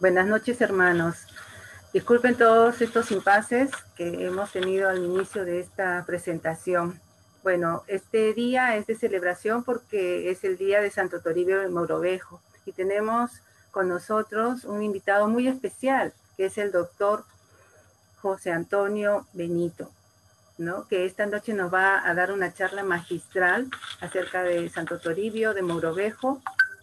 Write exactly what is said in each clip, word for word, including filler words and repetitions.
Buenas noches, hermanos. Disculpen todos estos impases que hemos tenido al inicio de esta presentación. Bueno, este día es de celebración porque es el día de Santo Toribio de Mogrovejo y tenemos con nosotros un invitado muy especial, que es el doctor José Antonio Benito, ¿no? Que esta noche nos va a dar una charla magistral acerca de Santo Toribio de Mogrovejo,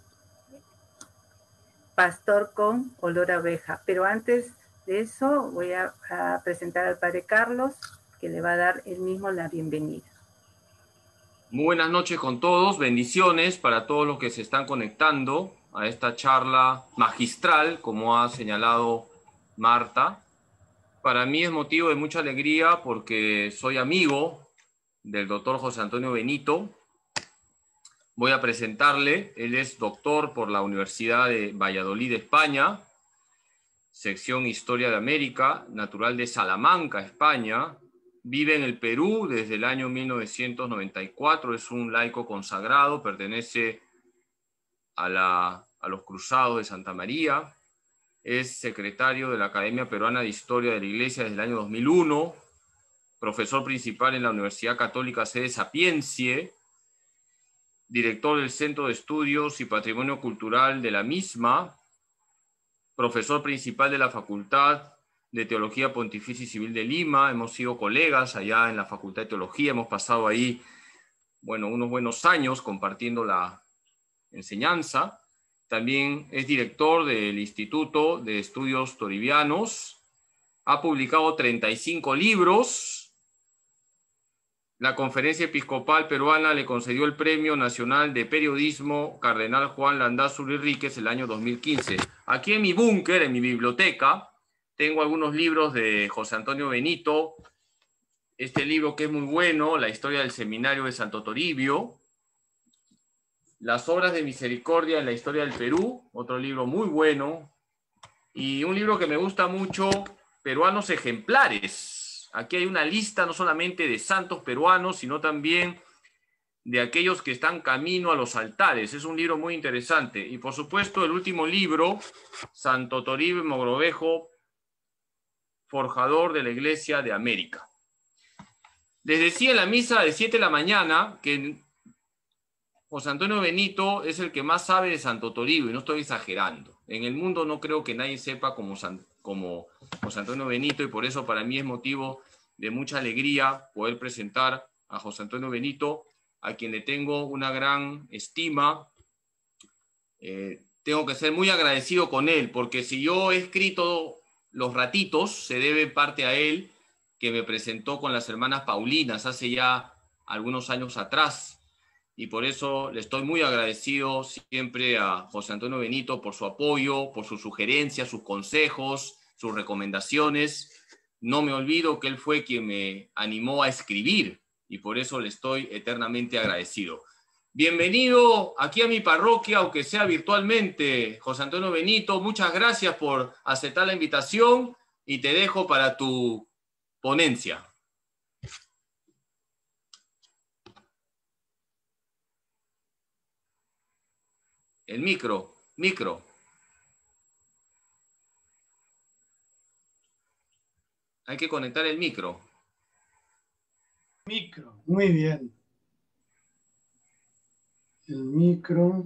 pastor con olor a oveja. Pero antes de eso voy a, a presentar al padre Carlos, que le va a dar él mismo la bienvenida. Muy buenas noches con todos, bendiciones para todos los que se están conectando a esta charla magistral, como ha señalado Marta. Para mí es motivo de mucha alegría porque soy amigo del doctor José Antonio Benito. Voy a presentarle, él es doctor por la Universidad de Valladolid, España, sección Historia de América, natural de Salamanca, España. Vive en el Perú desde el año mil novecientos noventa y cuatro, es un laico consagrado, pertenece a, la, a los Cruzados de Santa María, es secretario de la Academia Peruana de Historia de la Iglesia desde el año dos mil uno, profesor principal en la Universidad Católica Sede Sapientie, director del Centro de Estudios y Patrimonio Cultural de la misma, profesor principal de la Facultad de Teología Pontificia y Civil de Lima. Hemos sido colegas allá en la Facultad de Teología, hemos pasado ahí, bueno, unos buenos años compartiendo la enseñanza. También es director del Instituto de Estudios Toribianos, ha publicado treinta y cinco libros. La Conferencia Episcopal Peruana le concedió el Premio Nacional de Periodismo Cardenal Juan Landázuri Ríquez el año dos mil quince. Aquí en mi búnker, en mi biblioteca, tengo algunos libros de José Antonio Benito. Este libro que es muy bueno, La historia del seminario de Santo Toribio. Las obras de misericordia en la historia del Perú, otro libro muy bueno. Y un libro que me gusta mucho, Peruanos Ejemplares. Aquí hay una lista no solamente de santos peruanos, sino también de aquellos que están camino a los altares. Es un libro muy interesante. Y por supuesto el último libro, Santo Toribio Mogrovejo, forjador de la Iglesia de América. Les decía en la misa de siete de la mañana que José Antonio Benito es el que más sabe de Santo Toribio, y no estoy exagerando. En el mundo no creo que nadie sepa como, San, como José Antonio Benito, y por eso para mí es motivo de mucha alegría poder presentar a José Antonio Benito, a quien le tengo una gran estima. Eh, tengo que ser muy agradecido con él, porque si yo he escrito Los Ratitos, se debe en parte a él, que me presentó con las hermanas Paulinas hace ya algunos años atrás. Y por eso le estoy muy agradecido siempre a José Antonio Benito por su apoyo, por sus sugerencias, sus consejos, sus recomendaciones. No me olvido que él fue quien me animó a escribir y por eso le estoy eternamente agradecido. Bienvenido aquí a mi parroquia, aunque sea virtualmente, José Antonio Benito. Muchas gracias por aceptar la invitación y te dejo para tu ponencia. El micro, micro. Hay que conectar el micro. Micro, muy bien. El micro.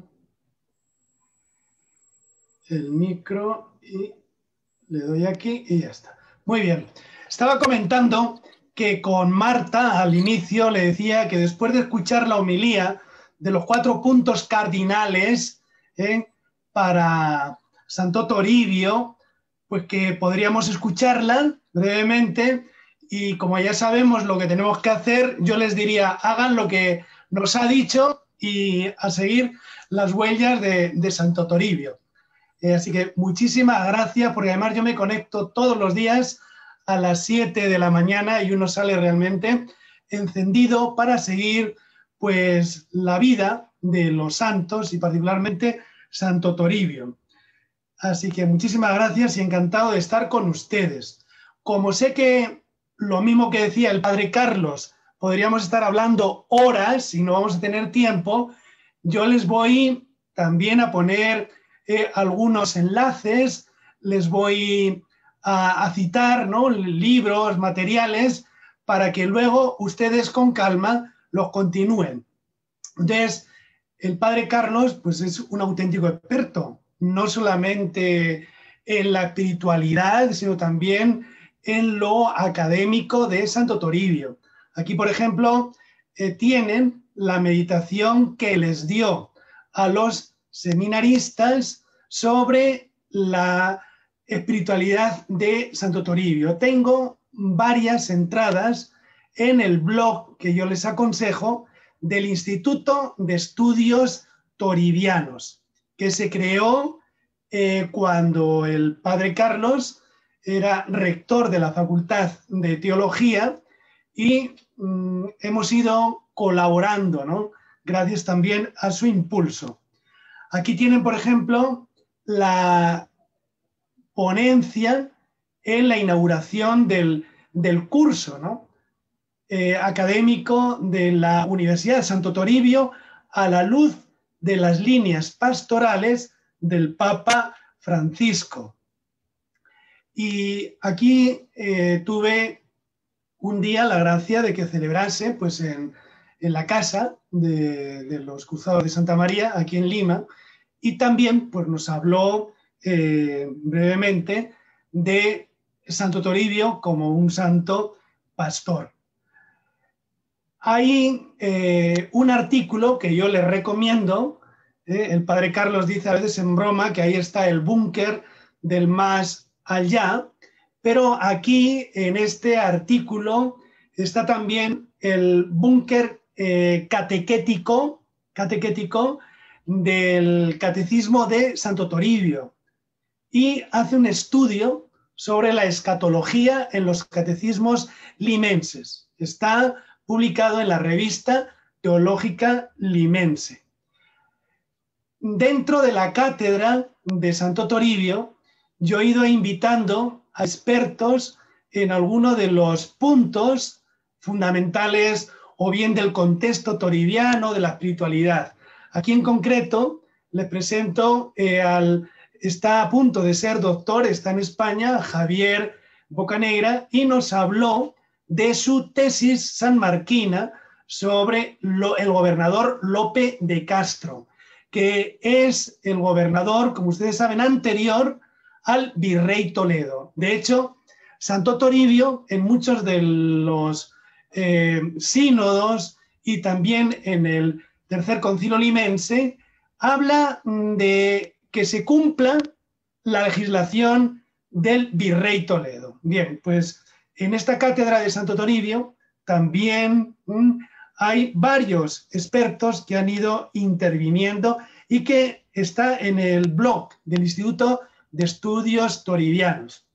El micro y le doy aquí y ya está. Muy bien. Estaba comentando que con Marta al inicio le decía que después de escuchar la homilía de los cuatro puntos cardinales ¿eh? para Santo Toribio, pues que podríamos escucharla brevemente y como ya sabemos lo que tenemos que hacer, yo les diría hagan lo que nos ha dicho y a seguir las huellas de, de Santo Toribio. Eh, así que muchísimas gracias porque además yo me conecto todos los días a las siete de la mañana y uno sale realmente encendido para seguir pues la vida de los santos y particularmente Santo Toribio. Así que muchísimas gracias y encantado de estar con ustedes. Como sé que lo mismo que decía el padre Carlos, podríamos estar hablando horas y no vamos a tener tiempo, yo les voy también a poner eh, algunos enlaces, les voy a, a citar, ¿no?, libros, materiales, para que luego ustedes con calma los continúen. Entonces, el padre Carlos pues, es un auténtico experto, no solamente en la espiritualidad, sino también en lo académico de Santo Toribio. Aquí, por ejemplo, eh, tienen la meditación que les dio a los seminaristas sobre la espiritualidad de Santo Toribio. Tengo varias entradas en el blog que yo les aconsejo del Instituto de Estudios Toribianos, que se creó eh, cuando el padre Carlos era rector de la Facultad de Teología y mm, hemos ido colaborando, ¿no?, gracias también a su impulso. Aquí tienen, por ejemplo, la ponencia en la inauguración del, del curso, ¿no?, eh, académico de la Universidad de Santo Toribio a la luz de las líneas pastorales del Papa Francisco. Y aquí eh, tuve un día la gracia de que celebrase pues, en, en la casa de, de los Cruzados de Santa María, aquí en Lima, y también pues, nos habló eh, brevemente de Santo Toribio como un santo pastor. Hay eh, un artículo que yo les recomiendo, eh, el padre Carlos dice a veces en broma que ahí está el búnker del más allá, pero aquí en este artículo está también el búnker eh, catequético, catequético del Catecismo de Santo Toribio y hace un estudio sobre la escatología en los catecismos limenses. Está publicado en la revista Teológica Limense. Dentro de la cátedra de Santo Toribio, yo he ido invitando a expertos en alguno de los puntos fundamentales o bien del contexto toribiano, de la espiritualidad. Aquí en concreto les presento eh, al, está a punto de ser doctor, está en España, Javier Bocanegra, y nos habló de su tesis sanmarquina sobre lo, el gobernador Lope de Castro, que es el gobernador, como ustedes saben, anterior al virrey Toledo. De hecho, Santo Toribio, en muchos de los eh, sínodos y también en el Tercer Concilio Limense, habla de que se cumpla la legislación del virrey Toledo. Bien, pues en esta cátedra de Santo Toribio también mmm, hay varios expertos que han ido interviniendo y que está en el blog del Instituto de Estudios Toribianos.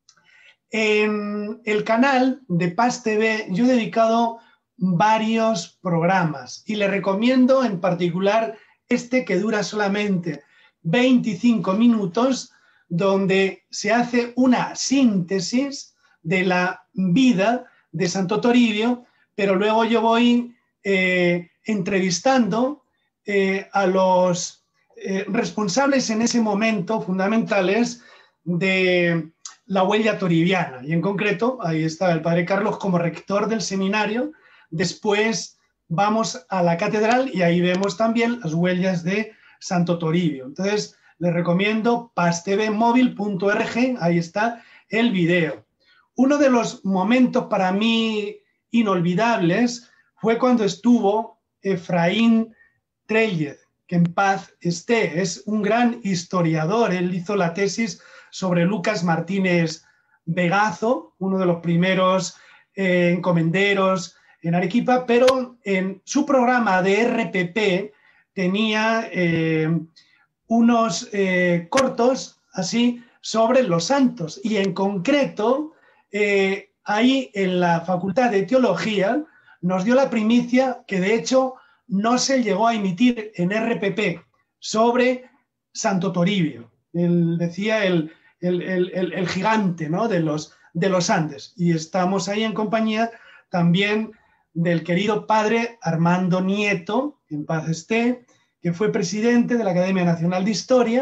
En el canal de Paz T V yo he dedicado varios programas y le recomiendo en particular este que dura solamente veinticinco minutos, donde se hace una síntesis de la vida de Santo Toribio, pero luego yo voy eh, entrevistando eh, a los eh, responsables en ese momento fundamentales de la huella toribiana. Y en concreto, ahí está el padre Carlos como rector del seminario. Después vamos a la catedral y ahí vemos también las huellas de Santo Toribio. Entonces, les recomiendo paz t v móvil punto org, ahí está el video. Uno de los momentos para mí inolvidables fue cuando estuvo Efraín Trellez, que en paz esté, es un gran historiador. Él hizo la tesis sobre Lucas Martínez Vegazo, uno de los primeros eh, encomenderos en Arequipa, pero en su programa de R P P tenía eh, unos eh, cortos así sobre los santos y en concreto eh, ahí en la Facultad de Teología nos dio la primicia que de hecho no se llegó a emitir en R P P sobre Santo Toribio. Él decía el, el, el, el gigante, ¿no?, de, los, de los Andes. Y estamos ahí en compañía también del querido padre Armando Nieto, en paz esté, que fue presidente de la Academia Nacional de Historia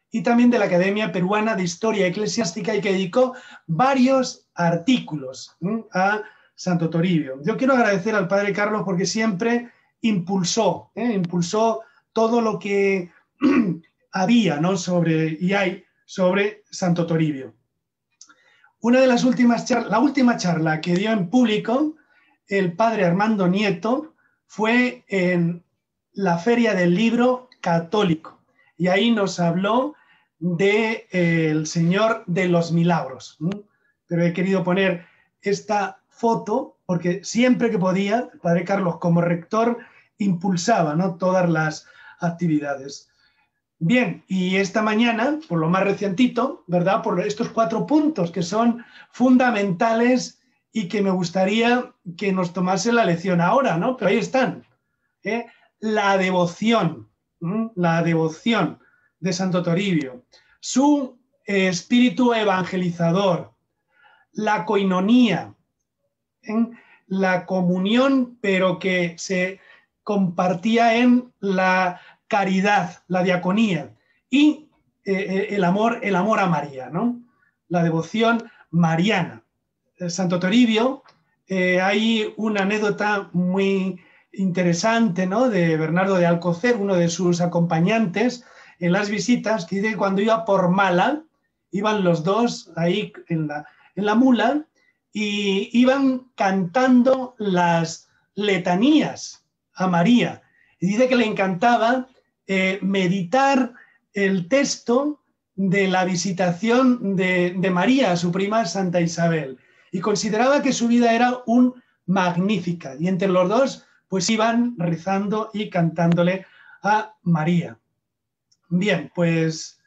y también de la Academia Peruana de Historia Eclesiástica, y que dedicó varios artículos ¿eh? a Santo Toribio. Yo quiero agradecer al padre Carlos porque siempre impulsó, ¿eh? impulsó todo lo que había, ¿no? sobre, y hay sobre Santo Toribio. Una de las últimas charlas, la última charla que dio en público el padre Armando Nieto fue en la Feria del Libro Católico, y ahí nos habló del de, eh, Señor de los Milagros. ¿Mm? Pero he querido poner esta foto porque siempre que podía, el padre Carlos como rector impulsaba, ¿no? todas las actividades. Bien, y esta mañana, por lo más recientito, ¿verdad? Por estos cuatro puntos que son fundamentales y que me gustaría que nos tomase la lección ahora, ¿no? Pero ahí están. ¿eh? La devoción, ¿eh? la devoción de Santo Toribio, su eh, espíritu evangelizador, la coinonía, ¿eh? la comunión, pero que se compartía en la caridad, la diaconía, y eh, el, amor, el amor a María, ¿no? La devoción mariana. Santo Toribio, eh, hay una anécdota muy interesante, ¿no? de Bernardo de Alcocer, uno de sus acompañantes en las visitas, que dice que cuando iba por Mala, iban los dos ahí en la, en la mula y iban cantando las letanías a María. Y dice que le encantaba eh, meditar el texto de la visitación de, de María a su prima Santa Isabel. Y consideraba que su vida era un magnífica. Y entre los dos, pues iban rezando y cantándole a María. Bien, pues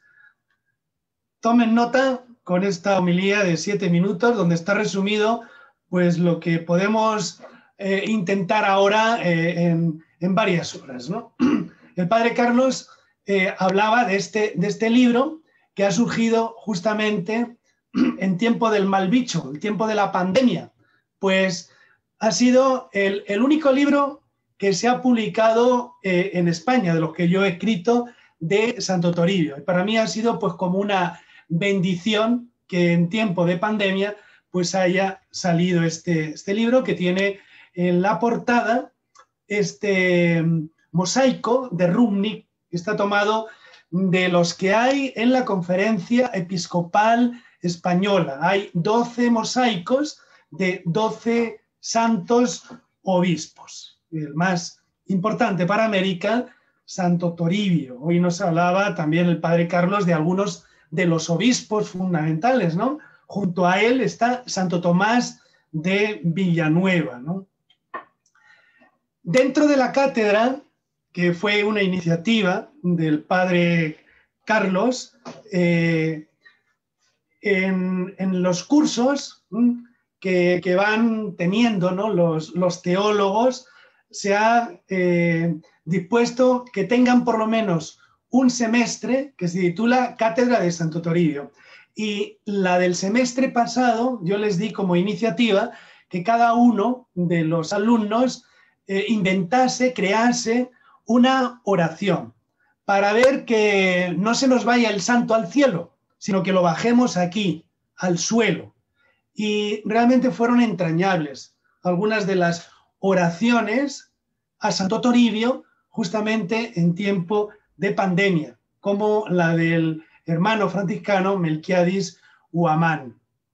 tomen nota con esta homilía de siete minutos, donde está resumido pues lo que podemos eh, intentar ahora eh, en, en varias horas, ¿no? El padre Carlos eh, hablaba de este, de este libro que ha surgido justamente en tiempo del mal bicho, el tiempo de la pandemia, pues ha sido el, el único libro que se ha publicado eh, en España, de los que yo he escrito, de Santo Toribio. Y para mí ha sido pues como una bendición que en tiempo de pandemia pues haya salido este, este libro, que tiene en la portada este mosaico de Rubnik, que está tomado de los que hay en la Conferencia Episcopal Española. Hay doce mosaicos de doce santos obispos. El más importante para América, Santo Toribio. Hoy nos hablaba también el padre Carlos de algunos de los obispos fundamentales, ¿no? Junto a él está Santo Tomás de Villanueva, ¿no? Dentro de la cátedra, que fue una iniciativa del padre Carlos, eh, en, en los cursos que, que van teniendo, ¿no? los, los teólogos, se ha eh, dispuesto que tengan por lo menos un semestre que se titula Cátedra de Santo Toribio. Y la del semestre pasado yo les di como iniciativa que cada uno de los alumnos eh, inventase, crease una oración para ver que no se nos vaya el santo al cielo, sino que lo bajemos aquí, al suelo. Y realmente fueron entrañables algunas de las oraciones a Santo Toribio justamente en tiempo de pandemia, como la del hermano franciscano Melquiades Huamán.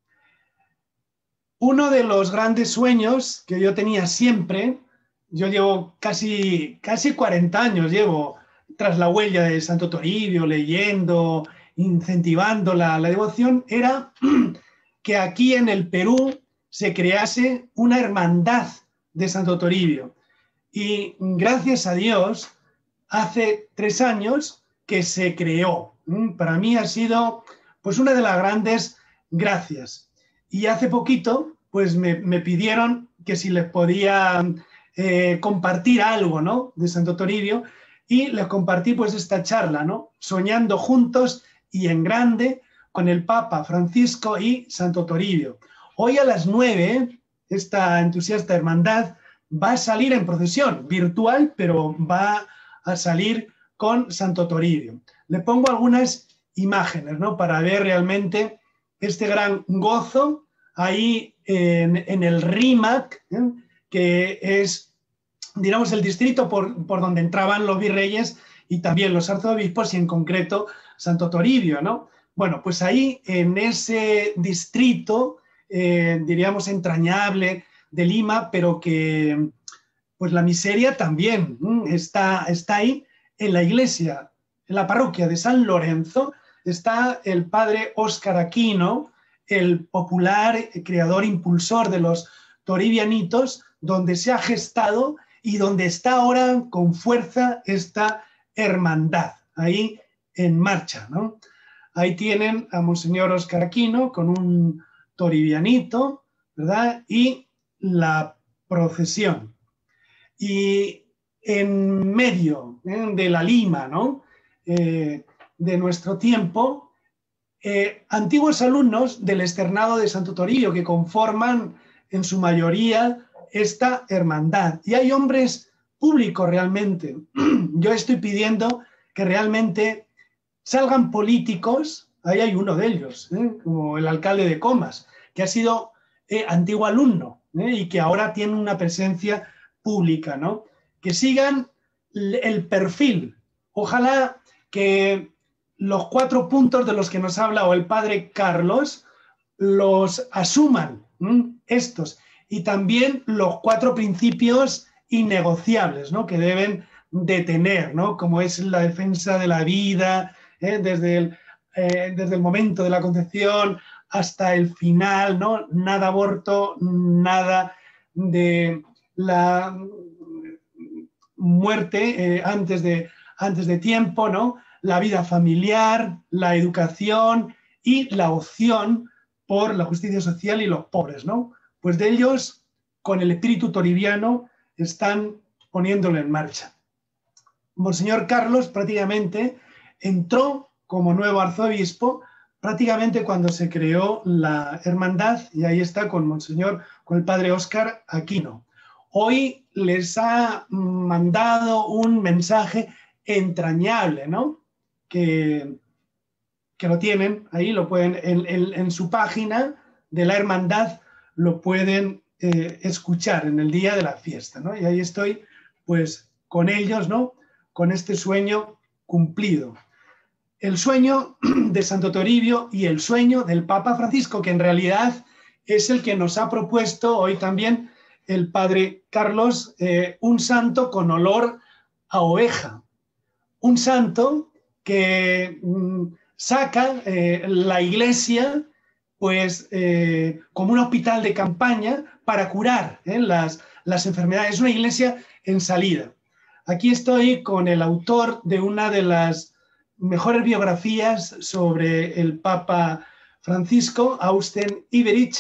Uno de los grandes sueños que yo tenía siempre, yo llevo casi, casi cuarenta años, llevo tras la huella de Santo Toribio, leyendo, incentivando la, la devoción, era que aquí en el Perú se crease una hermandad de Santo Toribio. Y gracias a Dios, hace tres años que se creó. Para mí ha sido pues una de las grandes gracias. Y hace poquito pues me, me pidieron que si les podía eh, compartir algo, ¿no? de Santo Toribio, y les compartí pues esta charla, ¿no? Soñando juntos y en grande con el Papa Francisco y Santo Toribio. Hoy a las nueve, esta entusiasta hermandad va a salir en procesión virtual, pero va a salir con Santo Toribio. Le pongo algunas imágenes, ¿no? Para ver realmente este gran gozo ahí en, en el Rímac, ¿eh? Que es, digamos, el distrito por, por donde entraban los virreyes y también los arzobispos, y en concreto Santo Toribio, ¿no? Bueno, pues ahí en ese distrito, eh, diríamos, entrañable de Lima, pero que pues la miseria también ¿m? está, está ahí. En la iglesia, en la parroquia de San Lorenzo, está el padre Óscar Aquino, el popular creador, impulsor de los toribianitos, donde se ha gestado y donde está ahora con fuerza esta hermandad, ahí en marcha, ¿no? Ahí tienen a Monseñor Óscar Aquino con un toribianito, ¿verdad? Y la procesión. Y en medio ¿eh? de la Lima, ¿no? eh, de nuestro tiempo, eh, antiguos alumnos del externado de Santo Toribio que conforman en su mayoría esta hermandad. Y hay hombres públicos realmente. Yo estoy pidiendo que realmente salgan políticos, ahí hay uno de ellos, ¿eh? como el alcalde de Comas, que ha sido eh, antiguo alumno ¿eh? y que ahora tiene una presencia pública, ¿no? Que sigan el perfil. Ojalá que los cuatro puntos de los que nos ha hablado el padre Carlos los asuman ¿m? estos, y también los cuatro principios innegociables, ¿no? que deben de tener, ¿no? como es la defensa de la vida, ¿eh? desde, el, eh, desde el momento de la concepción hasta el final, ¿no? nada aborto, nada de la muerte eh, antes, de, antes de tiempo, ¿no? la vida familiar, la educación y la opción por la justicia social y los pobres, ¿no? Pues de ellos, con el espíritu toribiano, están poniéndolo en marcha. Monseñor Carlos prácticamente entró como nuevo arzobispo prácticamente cuando se creó la hermandad, y ahí está con Monseñor, con el padre Óscar Aquino. Hoy les ha mandado un mensaje entrañable, ¿no? Que, que lo tienen ahí, lo pueden, en, en, en su página de la hermandad, lo pueden eh, escuchar en el día de la fiesta, ¿no? Y ahí estoy, pues, con ellos, ¿no? Con este sueño cumplido. El sueño de Santo Toribio y el sueño del Papa Francisco, que en realidad es el que nos ha propuesto hoy también el padre Carlos, eh, un santo con olor a oveja. Un santo que mmm, saca eh, la iglesia pues eh, como un hospital de campaña para curar eh, las, las enfermedades. Es una iglesia en salida. Aquí estoy con el autor de una de las mejores biografías sobre el Papa Francisco, Austen Iberich,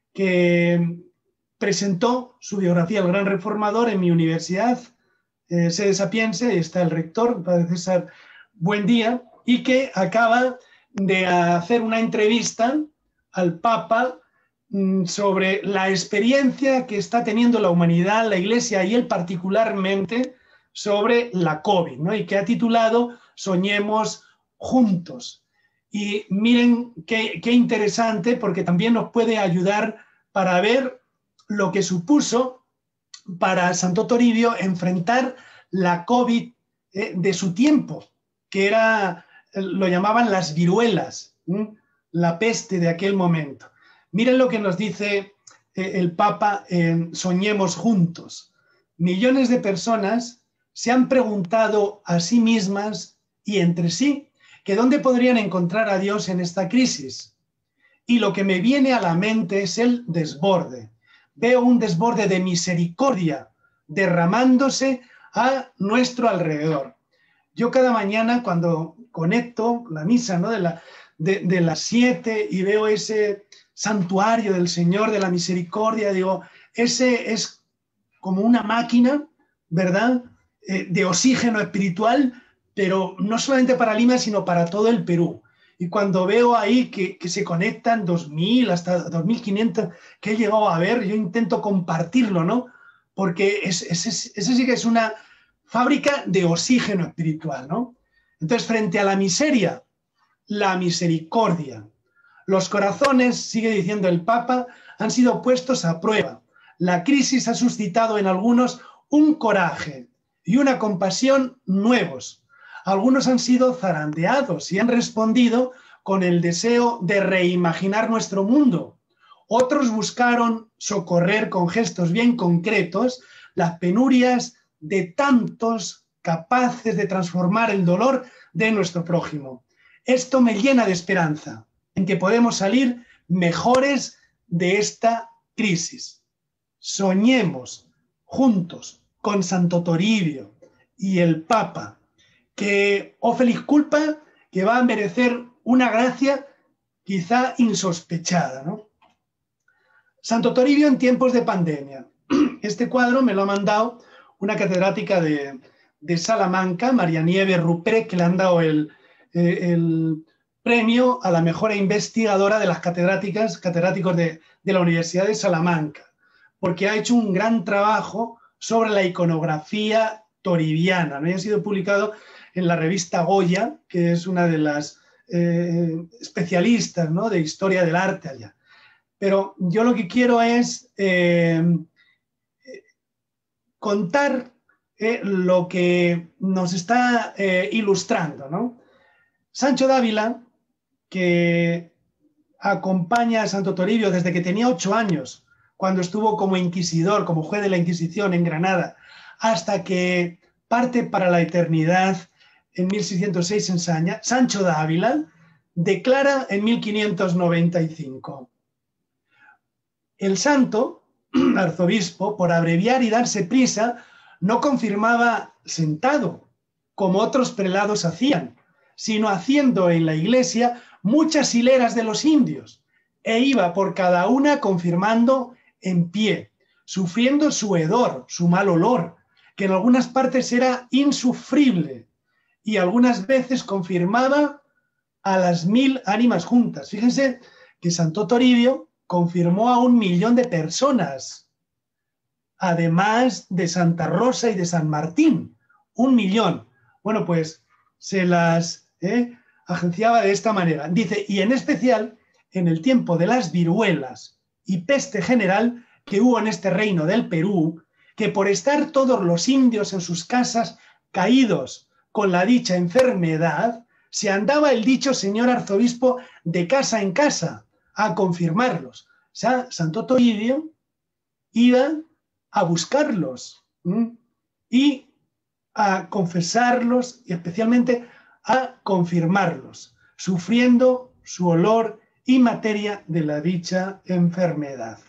que presentó su biografía, El Gran Reformador, en mi universidad, eh, sede Sapiense, y está el rector, padre César Buendía, y que acaba de hacer una entrevista al Papa mmm, sobre la experiencia que está teniendo la humanidad, la Iglesia y él particularmente, sobre la COVID, ¿no? Y que ha titulado Soñemos juntos. Y miren qué, qué interesante, porque también nos puede ayudar para ver lo que supuso para Santo Toribio enfrentar la COVID eh, de su tiempo, que era, lo llamaban las viruelas, ¿eh? la peste de aquel momento. Miren lo que nos dice eh, el Papa en Soñemos juntos. Millones de personas se han preguntado a sí mismas y entre sí que dónde podrían encontrar a Dios en esta crisis. Y lo que me viene a la mente es el desborde. Veo un desborde de misericordia derramándose a nuestro alrededor. Yo cada mañana cuando conecto la misa, ¿no? de, la, de, de las siete y veo ese santuario del Señor de la Misericordia, digo, ese es como una máquina, ¿verdad?, eh, de oxígeno espiritual, pero no solamente para Lima, sino para todo el Perú. Y cuando veo ahí que, que se conectan dos mil hasta dos mil quinientos que he llegado a ver, yo intento compartirlo, ¿no? Porque ese es, es, es, sí que es una fábrica de oxígeno espiritual, ¿no? Entonces, frente a la miseria la misericordia. Los corazones, sigue diciendo el Papa, han sido puestos a prueba. La crisis ha suscitado en algunos un coraje y una compasión nuevos. Algunos han sido zarandeados y han respondido con el deseo de reimaginar nuestro mundo. Otros buscaron socorrer con gestos bien concretos las penurias de tantos capaces de transformar el dolor de nuestro prójimo. Esto me llena de esperanza en que podemos salir mejores de esta crisis. Soñemos juntos con Santo Toribio y el Papa, que, oh feliz culpa, que va a merecer una gracia quizá insospechada, ¿no? Santo Toribio en tiempos de pandemia. Este cuadro me lo ha mandado una catedrática de, de Salamanca, María Nieves Rupré, que le han dado el, el premio a la mejor investigadora de las catedráticas, catedráticos de, de la Universidad de Salamanca, porque ha hecho un gran trabajo sobre la iconografía toribiana, ¿no? Y ha sido publicado en la revista Goya, que es una de las eh, especialistas, ¿no?, de historia del arte allá. Pero yo lo que quiero es eh, contar eh, lo que nos está eh, ilustrando, ¿no? Sancho Dávila, que acompaña a Santo Toribio desde que tenía ocho años, cuando estuvo como inquisidor, como juez de la Inquisición en Granada, hasta que parte para la eternidad en mil seiscientos seis en Saña, Sancho Dávila declara en mil quinientos noventa y cinco: el santo arzobispo, por abreviar y darse prisa, no confirmaba sentado, como otros prelados hacían, sino haciendo en la iglesia muchas hileras de los indios, e iba por cada una confirmando en pie, sufriendo su hedor, su mal olor, que en algunas partes era insufrible, y algunas veces confirmaba a las mil ánimas juntas. Fíjense que Santo Toribio confirmó a un millón de personas, además de Santa Rosa y de San Martín, un millón. Bueno, pues se las eh, agenciaba de esta manera. Dice, y en especial en el tiempo de las viruelas y peste general que hubo en este reino del Perú, que por estar todos los indios en sus casas caídos con la dicha enfermedad, se andaba el dicho señor arzobispo de casa en casa a confirmarlos. O sea, Santo Toribio iba a buscarlos ¿m? y a confesarlos y especialmente a confirmarlos, sufriendo su olor y materia de la dicha enfermedad.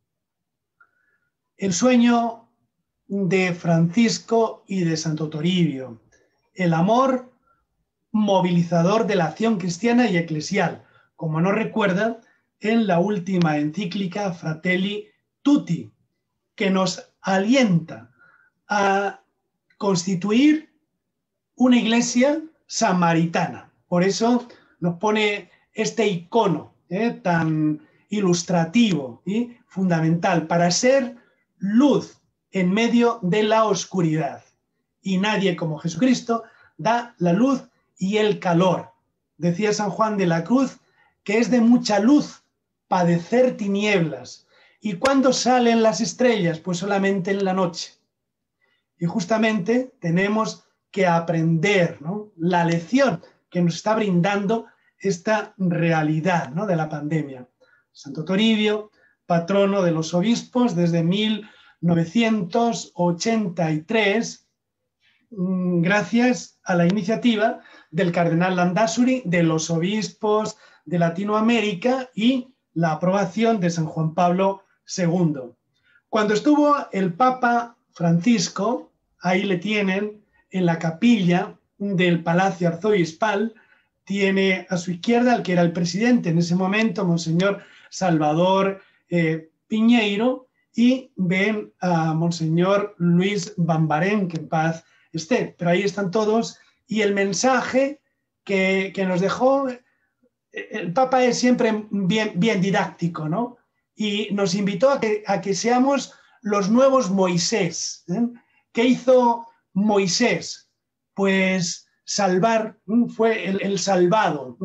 El sueño de Francisco y de Santo Toribio, el amor movilizador de la acción cristiana y eclesial, como nos recuerda en la última encíclica Fratelli Tutti, que nos alienta a constituir una iglesia samaritana. Por eso nos pone este icono eh, tan ilustrativo y fundamental para ser luz en medio de la oscuridad. Y nadie como Jesucristo da la luz y el calor. Decía San Juan de la Cruz que es de mucha luz padecer tinieblas. ¿Y cuándo salen las estrellas? Pues solamente en la noche. Y justamente tenemos que aprender, ¿no?, la lección que nos está brindando esta realidad, ¿no?, de la pandemia. Santo Toribio, patrono de los obispos desde mil novecientos ochenta y tres, gracias a la iniciativa del cardenal Landázuri, de los obispos de Latinoamérica y la aprobación de San Juan Pablo segundo. Cuando estuvo el Papa Francisco, ahí le tienen en la capilla del Palacio Arzobispal, tiene a su izquierda al que era el presidente en ese momento, Monseñor Salvador eh, Piñeiro, y ven a Monseñor Luis Bambarén, que en paz esté. Pero ahí están todos, y el mensaje que, que nos dejó, el Papa es siempre bien, bien didáctico, ¿no? Y nos invitó a que, a que seamos los nuevos Moisés. ¿eh? ¿Qué hizo Moisés? Pues salvar, fue el, el salvado.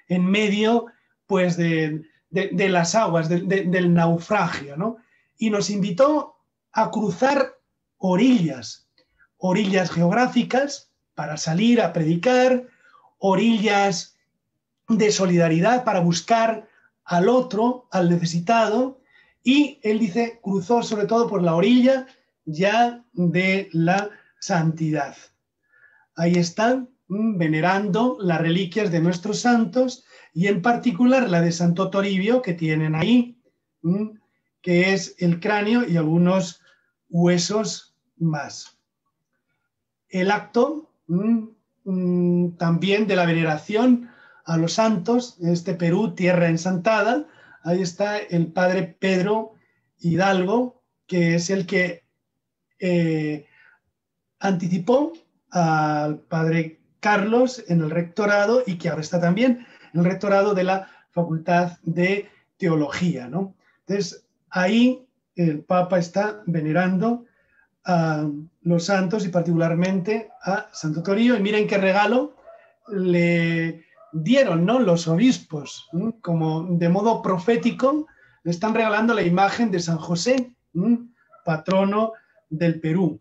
en medio pues, de, de, de las aguas, de, de, del naufragio, ¿no? Y nos invitó a cruzar orillas, orillas geográficas para salir a predicar, orillas de solidaridad para buscar al otro, al necesitado, y él dice, cruzó sobre todo por la orilla ya de la santidad. Ahí están venerando las reliquias de nuestros santos y en particular la de Santo Toribio que tienen ahí, que es el cráneo y algunos huesos más. El acto también de la veneración a los santos, en este Perú, tierra ensantada, ahí está el padre Pedro Hidalgo, que es el que eh, anticipó al padre Carlos en el rectorado y que ahora está también en el rectorado de la Facultad de Teología, ¿no? Entonces, ahí el Papa está venerando a los santos y particularmente a Santo Toribio. Y miren qué regalo le dieron, ¿no?, los obispos, ¿no? Como de modo profético, le están regalando la imagen de San José, ¿no?, patrono del Perú.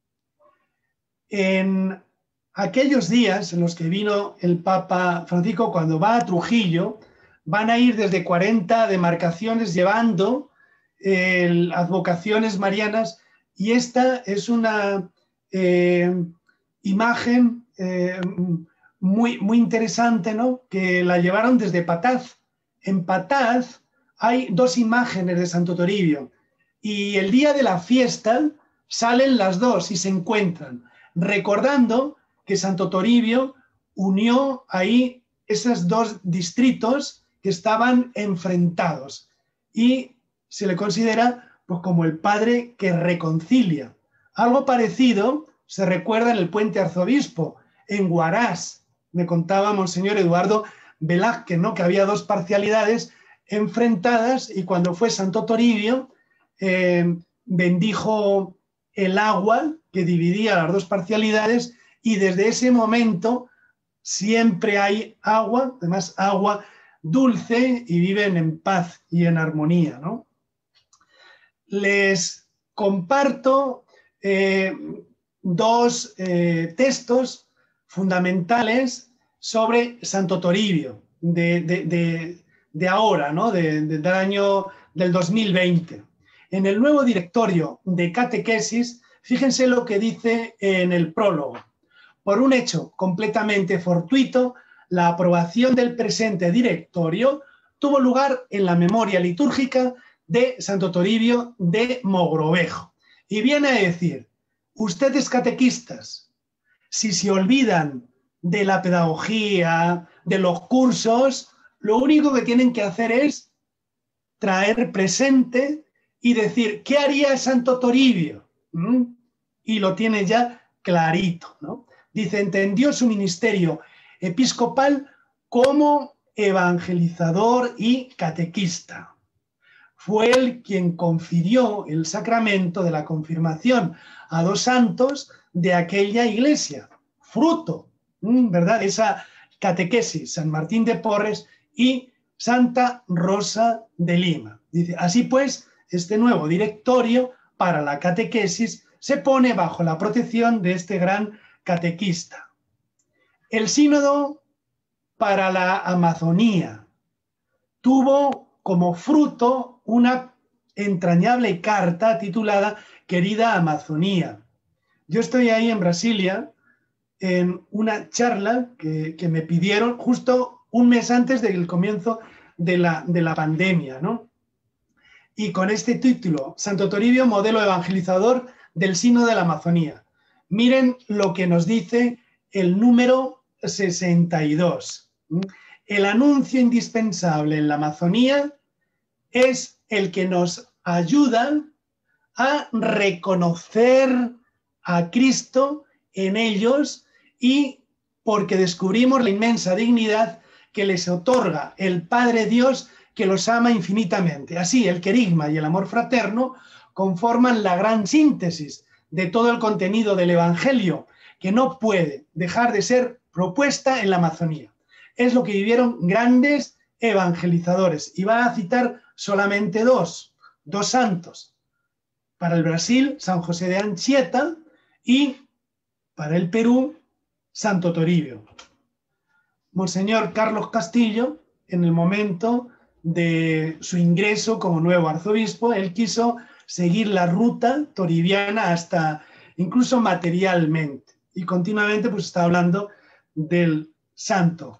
En aquellos días en los que vino el Papa Francisco, cuando va a Trujillo, van a ir desde cuarenta demarcaciones llevando eh, advocaciones marianas, y esta es una eh, imagen eh, muy, muy interesante, ¿no?, que la llevaron desde Pataz. En Pataz hay dos imágenes de Santo Toribio y el día de la fiesta salen las dos y se encuentran, recordando que Santo Toribio unió ahí esos dos distritos que estaban enfrentados y se le considera pues, como el padre que reconcilia. Algo parecido se recuerda en el Puente Arzobispo, en Huaraz. Me contaba Monseñor Eduardo Velázquez, ¿no?, que había dos parcialidades enfrentadas y cuando fue Santo Toribio eh, bendijo el agua que dividía las dos parcialidades y desde ese momento siempre hay agua, además agua dulce, y viven en paz y en armonía, ¿no? Les comparto eh, dos eh, textos fundamentales sobre Santo Toribio de, de, de, de ahora, ¿no?, de, de, del año del dos mil veinte. En el nuevo directorio de catequesis, fíjense lo que dice en el prólogo. Por un hecho completamente fortuito, la aprobación del presente directorio tuvo lugar en la memoria litúrgica de Santo Toribio de Mogrovejo. Y viene a decir, ustedes catequistas, si se olvidan de la pedagogía, de los cursos, lo único que tienen que hacer es traer presente y decir, ¿qué haría Santo Toribio? ¿Mm? Y lo tiene ya clarito, ¿no? Dice, entendió su ministerio episcopal como evangelizador y catequista. Fue él quien confirió el sacramento de la confirmación a dos santos de aquella iglesia, fruto, ¿verdad?, esa catequesis, San Martín de Porres y Santa Rosa de Lima. Dice, así pues, este nuevo directorio para la catequesis se pone bajo la protección de este gran catequista. El sínodo para la Amazonía tuvo como fruto una entrañable carta titulada Querida Amazonía. Yo estoy ahí en Brasilia en una charla que, que me pidieron justo un mes antes del comienzo de la, de la pandemia, ¿no? Y con este título, Santo Toribio, modelo evangelizador del Sínodo de la Amazonía. Miren lo que nos dice el número sesenta y dos. El anuncio indispensable en la Amazonía es el que nos ayuda a reconocer a Cristo en ellos y porque descubrimos la inmensa dignidad que les otorga el Padre Dios que los ama infinitamente. Así, el querigma y el amor fraterno conforman la gran síntesis de todo el contenido del Evangelio, que no puede dejar de ser propuesta en la Amazonía. es lo que vivieron grandes evangelizadores. Y va a citar solamente dos, dos santos. Para el Brasil, San José de Anchieta, y para el Perú, Santo Toribio. Monseñor Carlos Castillo, en el momento de su ingreso como nuevo arzobispo, él quiso seguir la ruta toribiana hasta incluso materialmente, y continuamente pues está hablando del santo.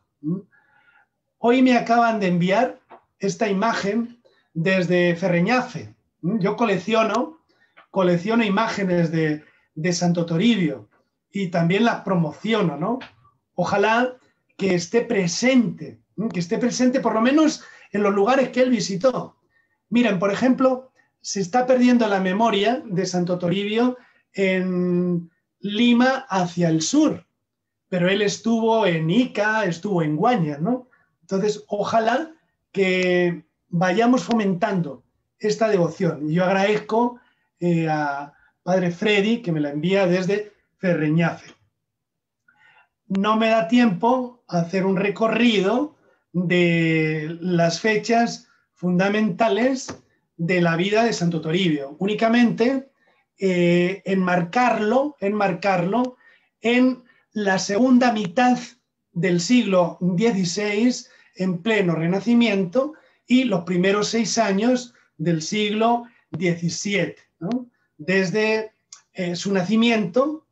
Hoy me acaban de enviar esta imagen desde Ferreñafe. Yo colecciono, colecciono imágenes de, de Santo Toribio y también las promociono, ¿no? Ojalá que esté presente, que esté presente por lo menos en los lugares que él visitó. Miren, por ejemplo, se está perdiendo la memoria de Santo Toribio en Lima hacia el sur, pero él estuvo en Ica, estuvo en Guañas, ¿no? Entonces, ojalá que vayamos fomentando esta devoción. Y yo agradezco eh, a Padre Freddy, que me la envía desde Ferreñafe. No me da tiempo a hacer un recorrido de las fechas fundamentales de la vida de Santo Toribio. Únicamente eh, enmarcarlo, enmarcarlo en la segunda mitad del siglo dieciséis, en pleno Renacimiento, y los primeros seis años del siglo diecisiete, ¿no? Desde eh, su nacimiento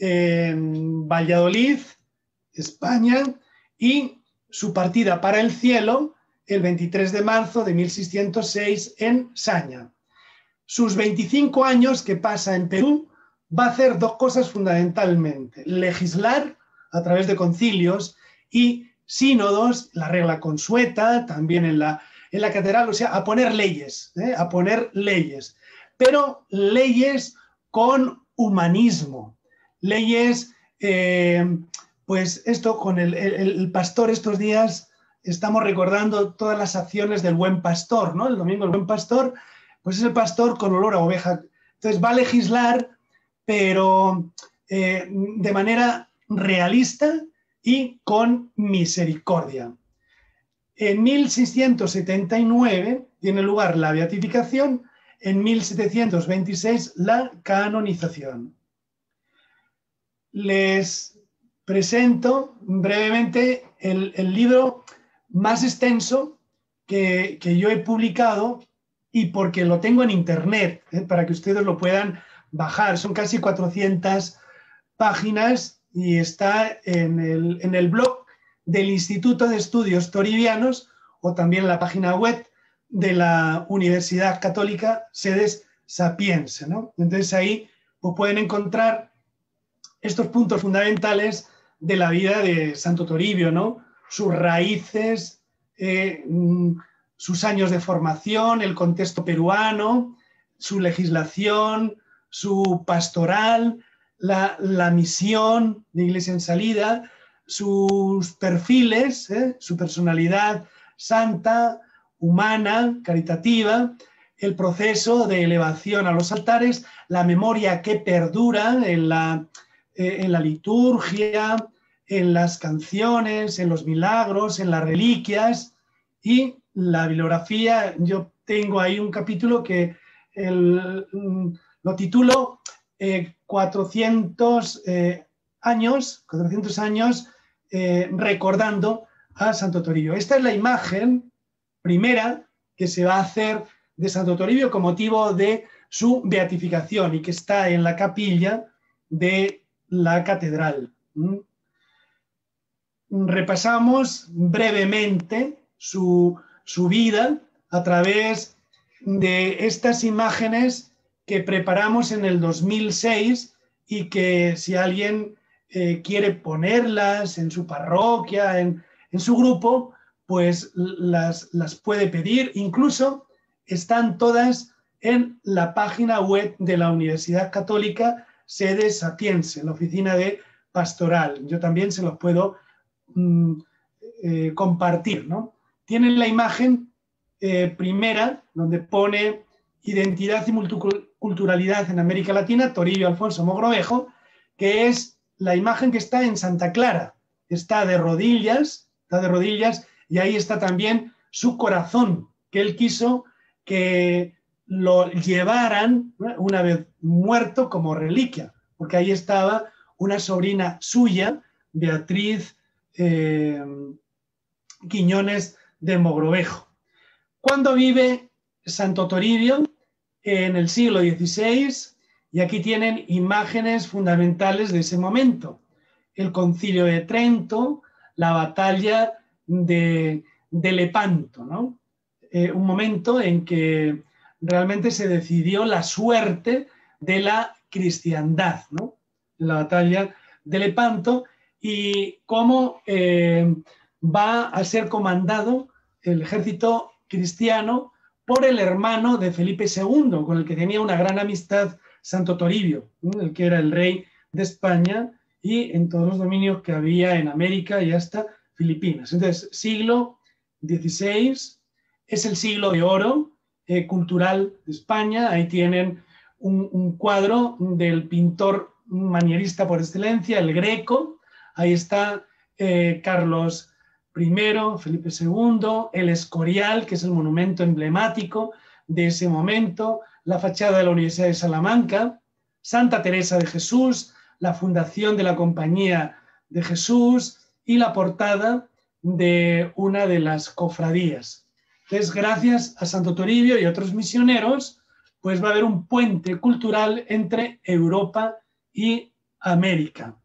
en Valladolid, España, y su partida para el cielo el veintitrés de marzo de mil seiscientos seis en Saña. Sus veinticinco años que pasa en Perú va a hacer dos cosas fundamentalmente: legislar a través de concilios y sínodos, la regla consueta, también en la, en la catedral, o sea, a poner leyes, ¿eh? a poner leyes, pero leyes con humanismo, leyes, eh, pues esto con el, el, el pastor estos días estamos recordando todas las acciones del buen pastor, ¿no? El domingo el buen pastor, pues es el pastor con olor a oveja. Entonces va a legislar, pero eh, de manera realista y con misericordia. En mil seiscientos setenta y nueve tiene lugar la beatificación, en mil setecientos veintiséis la canonización. Les presento brevemente el, el libro más extenso que, que yo he publicado, y porque lo tengo en internet, ¿eh? para que ustedes lo puedan bajar. Son casi cuatrocientas páginas y está en el, en el blog del Instituto de Estudios Toribianos, o también en la página web de la Universidad Católica Sedes Sapiense, ¿no? Entonces ahí pues, pueden encontrar estos puntos fundamentales de la vida de Santo Toribio, ¿no? Sus raíces, eh, sus años de formación, el contexto peruano, su legislación, su pastoral, la, la misión de Iglesia en Salida, sus perfiles, ¿eh? su personalidad santa, humana, caritativa, el proceso de elevación a los altares, la memoria que perdura en la, eh, en la liturgia, en las canciones, en los milagros, en las reliquias, y la bibliografía. Yo tengo ahí un capítulo que el, lo titulo eh, cuatrocientos eh, años, cuatrocientos años eh, recordando a Santo Toribio. Esta es la imagen primera que se va a hacer de Santo Toribio con motivo de su beatificación y que está en la capilla de la catedral. ¿Mm? Repasamos brevemente su, su vida a través de estas imágenes que preparamos en el dos mil seis y que si alguien eh, quiere ponerlas en su parroquia, en, en su grupo, pues las, las puede pedir. Incluso están todas en la página web de la Universidad Católica Sedes Sapiense, en la oficina de pastoral. Yo también se los puedo mm, eh, compartir, ¿no? Tienen la imagen eh, primera, donde pone Identidad y multiculturalidad en América Latina, Toribio Alfonso Mogrovejo, que es la imagen que está en Santa Clara. Está de rodillas, está de rodillas, y ahí está también su corazón, que él quiso que lo llevaran, ¿no?, una vez muerto, como reliquia, porque ahí estaba una sobrina suya, Beatriz eh, Quiñones de Mogrovejo. ¿Cuándo vive Santo Toribio? En el siglo dieciséis, y aquí tienen imágenes fundamentales de ese momento. El Concilio de Trento, la batalla de, de Lepanto, ¿no? Eh, un momento en que realmente se decidió la suerte de la cristiandad, ¿no? La batalla de Lepanto, y cómo eh, va a ser comandado el ejército cristiano por el hermano de Felipe segundo, con el que tenía una gran amistad Santo Toribio, ¿no?, el que era el rey de España y en todos los dominios que había en América y hasta Filipinas. Entonces, siglo dieciséis es el siglo de oro eh, cultural de España. Ahí tienen un, un cuadro del pintor manierista por excelencia, el Greco. Ahí está eh, Carlos primero, Felipe segundo, el Escorial, que es el monumento emblemático de ese momento, la fachada de la Universidad de Salamanca, Santa Teresa de Jesús, la fundación de la Compañía de Jesús y la portada de una de las cofradías. Entonces, gracias a Santo Toribio y otros misioneros, pues va a haber un puente cultural entre Europa y América.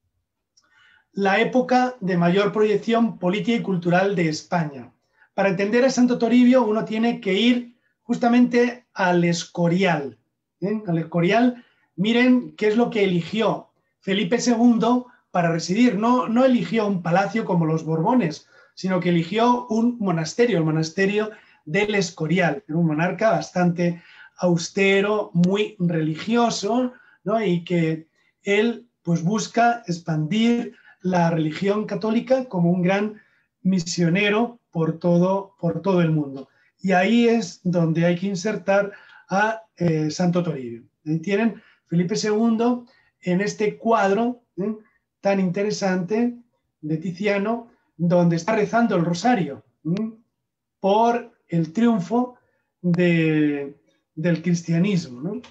La época de mayor proyección política y cultural de España. Para entender a Santo Toribio uno tiene que ir justamente al Escorial. ¿eh? Al Escorial, miren qué es lo que eligió Felipe segundo para residir. No, no eligió un palacio como los Borbones, sino que eligió un monasterio, el monasterio del Escorial. Era un monarca bastante austero, muy religioso, ¿no? Y que él pues busca expandir la religión católica como un gran misionero por todo, por todo el mundo. Y ahí es donde hay que insertar a eh, Santo Toribio. Ahí tienen Felipe segundo en este cuadro ¿eh? tan interesante de Tiziano, donde está rezando el rosario ¿eh? por el triunfo de, del cristianismo, ¿no?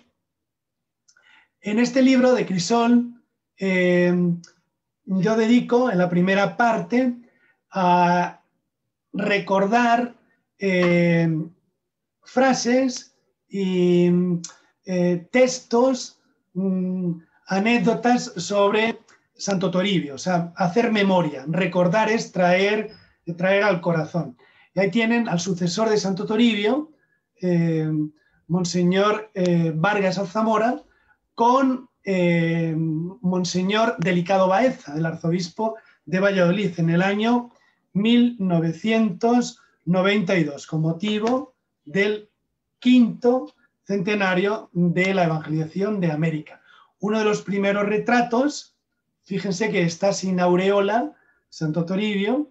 En este libro de Crisol, eh, yo dedico en la primera parte a recordar eh, frases y eh, textos, mm, anécdotas sobre Santo Toribio, o sea, hacer memoria. Recordar es traer, traer al corazón. Y ahí tienen al sucesor de Santo Toribio, eh, Monseñor eh, Vargas Alzamora, con eh, Monseñor Delicado Baeza, el arzobispo de Valladolid, en el año mil novecientos noventa y dos, con motivo del quinto centenario de la evangelización de América. Uno de los primeros retratos, fíjense que está sin aureola, Santo Toribio.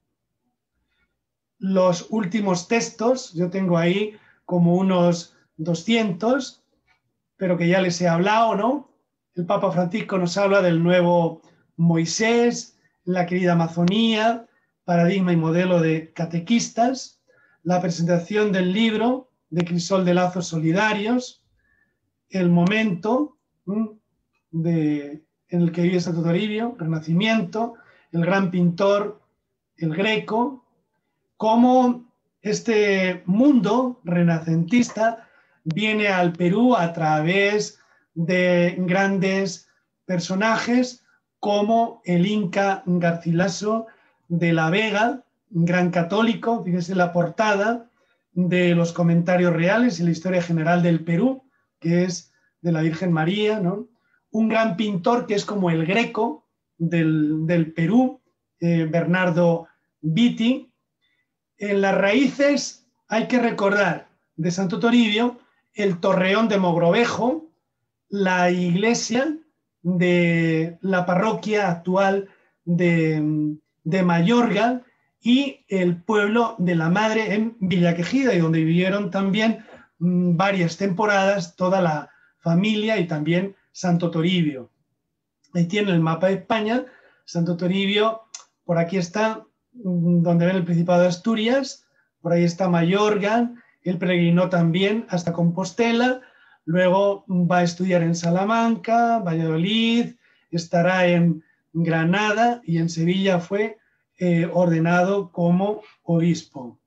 Los últimos textos, yo tengo ahí como unos doscientos, pero que ya les he hablado, ¿no? El Papa Francisco nos habla del nuevo Moisés, la querida Amazonía, paradigma y modelo de catequistas, la presentación del libro de Crisol de Lazos Solidarios, el momento de, en el que vive Santo Toribio, Renacimiento, el gran pintor, el Greco, cómo este mundo renacentista viene al Perú a través de grandes personajes como el Inca Garcilaso de la Vega, un gran católico, fíjense la portada de los comentarios reales y la historia general del Perú, que es de la Virgen María, ¿no? Un gran pintor que es como el Greco del, del Perú, eh, Bernardo Vitti. En las raíces hay que recordar de Santo Toribio el Torreón de Mogrovejo, la iglesia de la parroquia actual de, de Mayorga y el pueblo de la Madre en Villaquejida, y donde vivieron también mmm, varias temporadas toda la familia y también Santo Toribio. Ahí tiene el mapa de España. Santo Toribio, por aquí está donde ven el Principado de Asturias, por ahí está Mayorga, él peregrinó también hasta Compostela, luego va a estudiar en Salamanca, Valladolid, estará en Granada y en Sevilla fue eh, ordenado como obispo.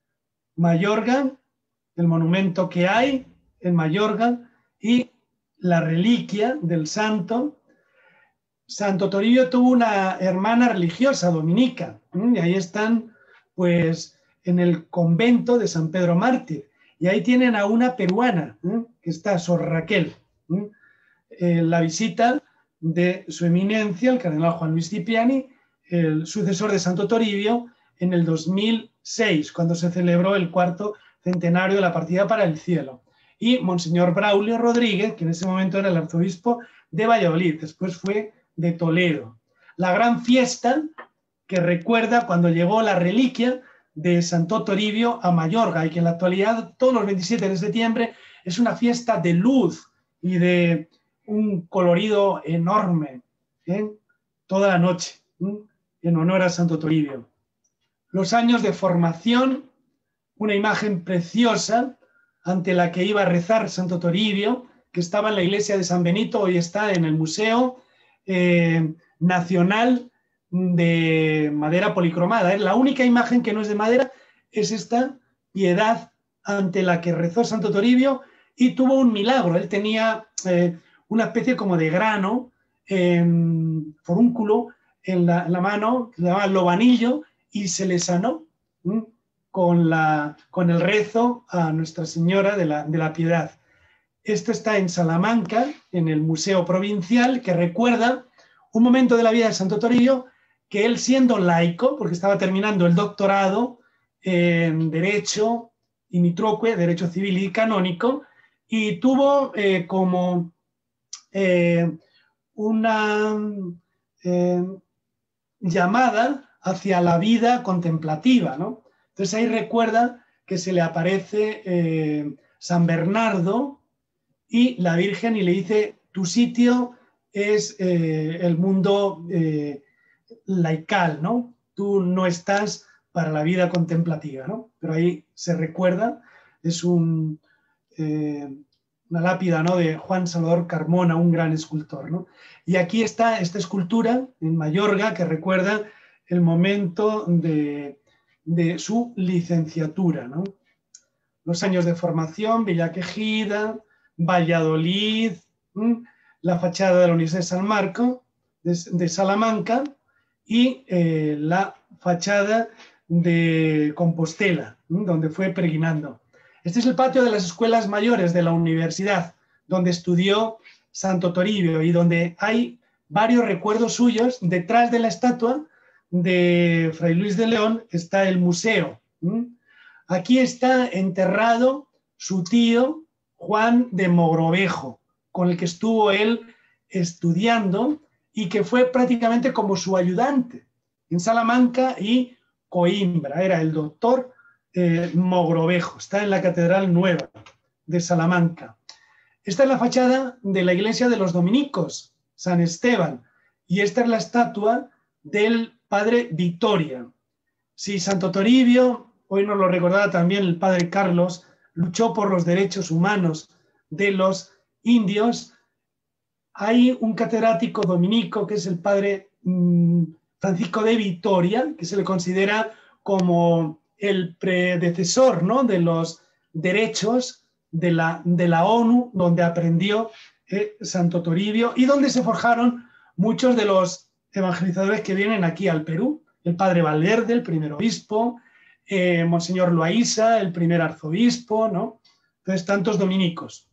Mayorga, el monumento que hay en Mayorga y la reliquia del santo. Santo Toribio tuvo una hermana religiosa, dominica, y ahí están, pues, en el convento de San Pedro Mártir, y ahí tienen a una peruana, ¿eh? que está, Sor Raquel, ¿eh? Eh, la visita de su eminencia, el cardenal Juan Luis Cipriani, el sucesor de Santo Toribio, en el dos mil seis, cuando se celebró el cuarto centenario de la partida para el cielo, y Monseñor Braulio Rodríguez, que en ese momento era el arzobispo de Valladolid, después fue de Toledo. La gran fiesta que recuerda cuando llegó la reliquia de Santo Toribio a Mayorga, y que en la actualidad, todos los veintisiete de septiembre, es una fiesta de luz y de un colorido enorme, ¿eh? toda la noche, ¿eh? en honor a Santo Toribio. Los años de formación, una imagen preciosa ante la que iba a rezar Santo Toribio, que estaba en la iglesia de San Benito, hoy está en el Museo eh, Nacional de Madera Policromada. ¿eh? La única imagen que no es de madera es esta piedad ante la que rezó Santo Toribio y tuvo un milagro. Él tenía eh, una especie como de grano, eh, forúnculo en la, en la mano, que se llama lobanillo, y se le sanó ¿eh? con, la, con el rezo a Nuestra Señora de la, de la Piedad. Esto está en Salamanca, en el Museo Provincial, que recuerda un momento de la vida de Santo Toribio, que él, siendo laico, porque estaba terminando el doctorado en Derecho Imitroque, Derecho Civil y Canónico, y tuvo eh, como eh, una eh, llamada hacia la vida contemplativa, ¿no? Entonces ahí recuerda que se le aparece eh, San Bernardo y la Virgen y le dice, tu sitio es eh, el mundo eh, laical, ¿no? Tú no estás para la vida contemplativa, ¿no? Pero ahí se recuerda, es un, eh, una lápida, ¿no? de Juan Salvador Carmona, un gran escultor, ¿no? Y aquí está esta escultura en Mayorga que recuerda el momento de, de su licenciatura, ¿no? Los años de formación, Villaquejida, Valladolid, ¿m? la fachada de la Universidad de San Marco, de, de Salamanca, y eh, la fachada de Compostela, ¿m? donde fue peregrinando. Este es el patio de las escuelas mayores de la universidad, donde estudió Santo Toribio y donde hay varios recuerdos suyos. Detrás de la estatua de Fray Luis de León está el museo. ¿m? Aquí está enterrado su tío Juan de Mogrovejo, con el que estuvo él estudiando y que fue prácticamente como su ayudante en Salamanca y Coimbra. Era el doctor eh, Mogrovejo. Está en la Catedral Nueva de Salamanca. Esta es la fachada de la iglesia de los dominicos, San Esteban, y esta es la estatua del padre Vitoria. Si Santo Toribio, hoy nos lo recordaba también el padre Carlos, luchó por los derechos humanos de los indios, hay un catedrático dominico que es el padre mmm, Francisco de Vitoria, que se le considera como el predecesor, ¿no? de los derechos de la, de la ONU, donde aprendió eh, Santo Toribio y donde se forjaron muchos de los evangelizadores que vienen aquí al Perú, el padre Valverde, el primer obispo, eh, Monseñor Loaiza, el primer arzobispo, ¿no? Entonces, tantos dominicos.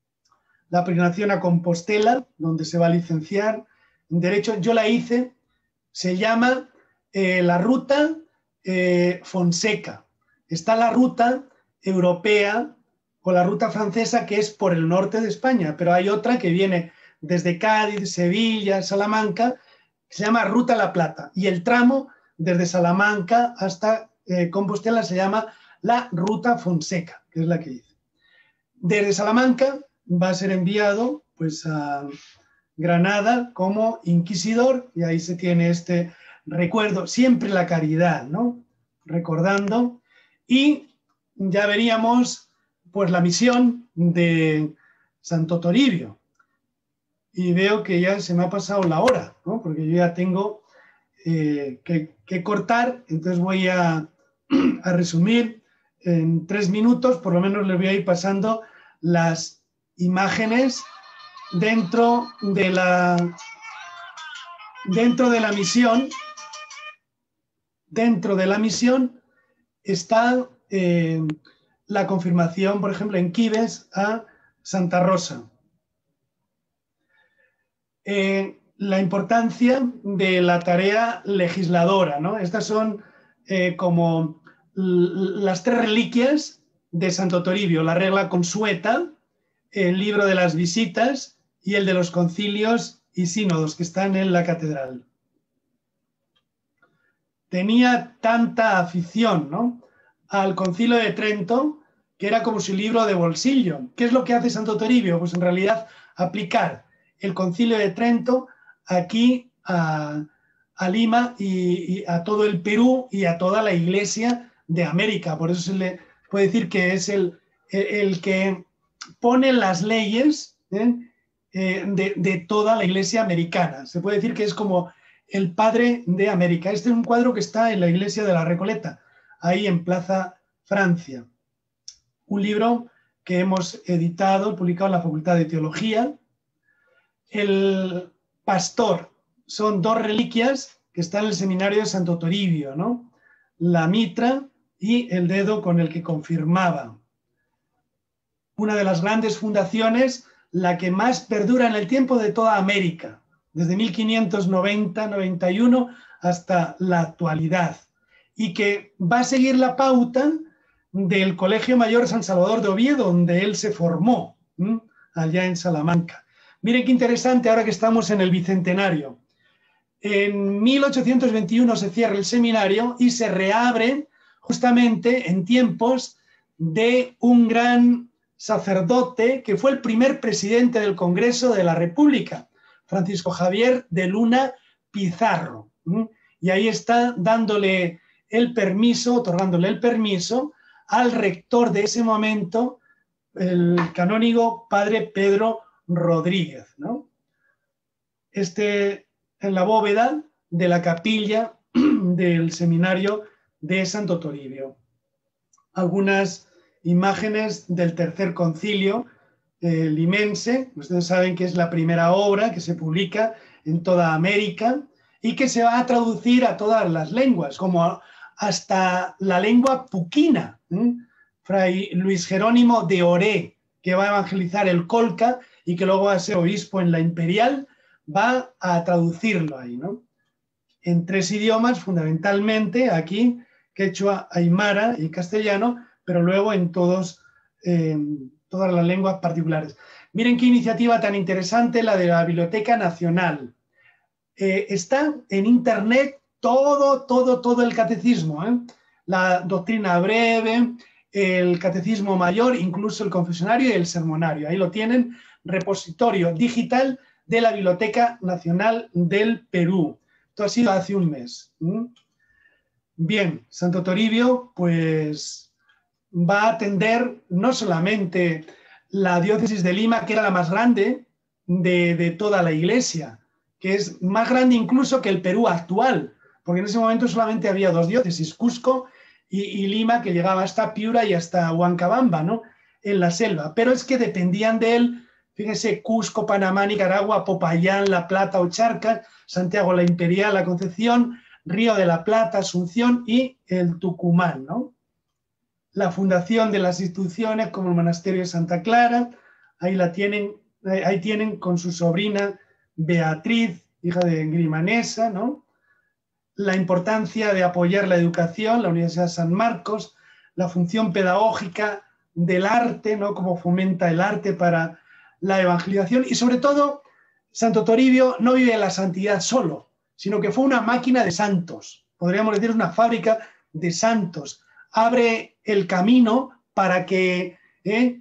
La peregrinación a Compostela, donde se va a licenciar en Derecho, yo la hice, se llama eh, la ruta eh, Fonseca. Está la ruta europea o la ruta francesa, que es por el norte de España, pero hay otra que viene desde Cádiz, Sevilla, Salamanca, que se llama Ruta La Plata, y el tramo desde Salamanca hasta eh, Compostela se llama la Ruta Fonseca, que es la que hice. Desde Salamanca va a ser enviado pues, a Granada como inquisidor, y ahí se tiene este recuerdo, siempre la caridad, ¿no? Recordando. Y ya veríamos pues la misión de Santo Toribio. Y veo que ya se me ha pasado la hora, ¿no? Porque yo ya tengo eh, que, que cortar, entonces voy a, a resumir en tres minutos, por lo menos les voy a ir pasando las imágenes dentro de la, dentro de la misión. Dentro de la misión está eh, la confirmación, por ejemplo, en Quibes a Santa Rosa. Eh, la importancia de la tarea legisladora, ¿no? Estas son eh, como las tres reliquias de Santo Toribio: la regla consueta, el libro de las visitas y el de los concilios y sínodos que están en la catedral. Tenía tanta afición, ¿no?, al Concilio de Trento, que era como su libro de bolsillo. ¿Qué es lo que hace Santo Toribio? Pues en realidad aplicar el Concilio de Trento aquí a, a Lima y, y a todo el Perú y a toda la Iglesia de América. Por eso se le puede decir que es el, el que pone las leyes ¿eh? Eh, de, de toda la Iglesia americana. Se puede decir que es como el padre de América. Este es un cuadro que está en la Iglesia de la Recoleta, ahí en Plaza Francia. Un libro que hemos editado, publicado en la Facultad de Teología. El pastor, son dos reliquias que están en el seminario de Santo Toribio, ¿no? La mitra y el dedo con el que confirmaba. Una de las grandes fundaciones, la que más perdura en el tiempo de toda América, desde mil quinientos noventa noventa y uno hasta la actualidad, y que va a seguir la pauta del Colegio Mayor San Salvador de Oviedo, donde él se formó, ¿m? allá en Salamanca. Miren qué interesante ahora que estamos en el Bicentenario. En mil ochocientos veintiuno se cierra el seminario y se reabre justamente en tiempos de un gran sacerdote que fue el primer presidente del Congreso de la República, Francisco Javier de Luna Pizarro. ¿m? Y ahí está dándole el permiso, otorgándole el permiso al rector de ese momento, el canónigo padre Pedro Rodríguez, ¿no? Este, en la bóveda de la capilla del seminario de Santo Toribio. Algunas imágenes del tercer concilio eh, limense. Ustedes saben que es la primera obra que se publica en toda América y que se va a traducir a todas las lenguas, como hasta la lengua puquina. ¿eh? Fray Luis Jerónimo de Oré, que va a evangelizar el Colca y que luego va a ser obispo en la Imperial, va a traducirlo ahí, ¿no? En tres idiomas, fundamentalmente aquí, quechua, aymara y castellano, pero luego en todos, eh, todas las lenguas particulares. Miren qué iniciativa tan interesante la de la Biblioteca Nacional. Eh, está en internet todo, todo, todo el catecismo, ¿eh? La doctrina breve, el catecismo mayor, incluso el confesionario y el sermonario. Ahí lo tienen, repositorio digital de la Biblioteca Nacional del Perú. Esto ha sido hace un mes. ¿Mm? Bien, Santo Toribio, pues va a atender no solamente la diócesis de Lima, que era la más grande de, de toda la Iglesia, que es más grande incluso que el Perú actual, porque en ese momento solamente había dos diócesis, Cusco y, y Lima, que llegaba hasta Piura y hasta Huancabamba, ¿no?, en la selva. Pero es que dependían de él, fíjense, Cusco, Panamá, Nicaragua, Popayán, La Plata o Charcas, Santiago la Imperial, La Concepción, Río de la Plata, Asunción y el Tucumán, ¿no? La fundación de las instituciones como el Monasterio de Santa Clara, ahí la tienen, ahí tienen con su sobrina Beatriz, hija de Grimanesa, ¿no? La importancia de apoyar la educación, la Universidad San Marcos, la función pedagógica del arte, ¿no?, cómo fomenta el arte para la evangelización, y sobre todo Santo Toribio no vive en la santidad solo, sino que fue una máquina de santos, podríamos decir una fábrica de santos. Abre el camino para que eh,